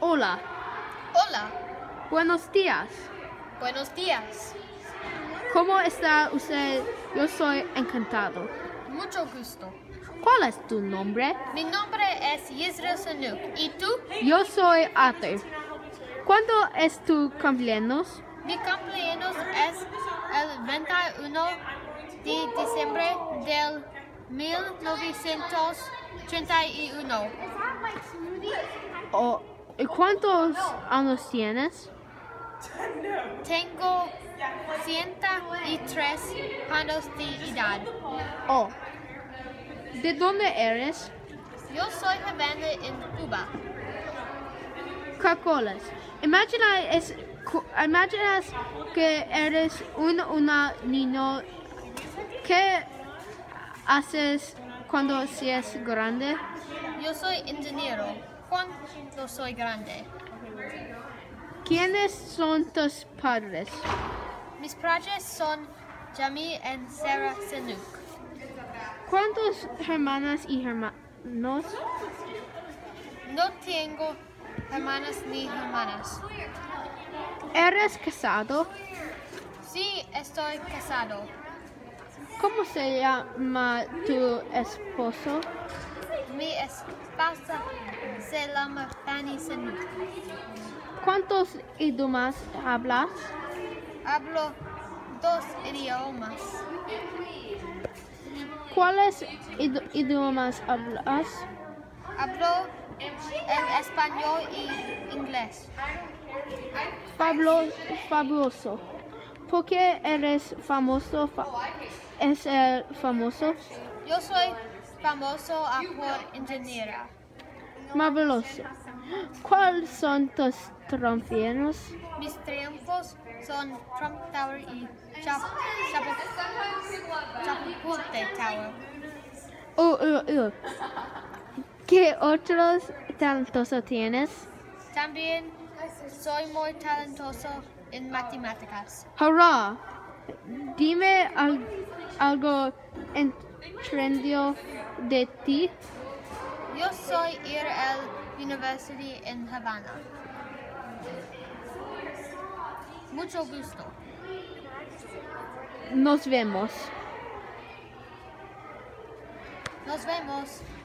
Hola, Hola, buenos días. buenos días. ¿Cómo está usted? Yo soy encantado. Mucho gusto. ¿Cuál es tu nombre? Mi nombre es Yisrael Sanuk. ¿Y tú? Yo soy Arthur. ¿Cuándo es tu cumpleaños? Mi cumpleaños es el 21 de diciembre del 1931. ¿Y cuántos años tienes? Tengo 103 años de edad. Oh, ¿de dónde eres? Yo soy joven en Cuba. Caracoles. Imaginas que eres una niño. ¿Qué haces cuando seas grande? Yo soy ingeniero cuando soy grande. ¿Quiénes son tus padres? Mis padres son Jamie y Sarah Sanuk. ¿Cuántas hermanas y hermanos? No tengo hermanas ni hermanas. ¿Eres casado? Sí, estoy casado. ¿Cómo se llama tu esposo? Mi esposa se llama Fanny Sanuk. ¿Cuántos idiomas hablas? Hablo 2 idiomas. ¿Cuáles idiomas hablas? Hablo el español y inglés. Fabuloso. ¿Por qué eres famoso? ¿Es el famoso? Yo soy famoso por ingeniera. Maravilloso. ¿Cuáles son tus triunfos? Mis triunfos son Trump Tower y Chapultepec Tower. ¿Qué otros talentos tienes? También soy muy talentoso en matemáticas. ¡Hurra! Dime algo entretenido de ti. Yo soy ir a la universidad en Havana. Mucho gusto. Nos vemos. Nos vemos.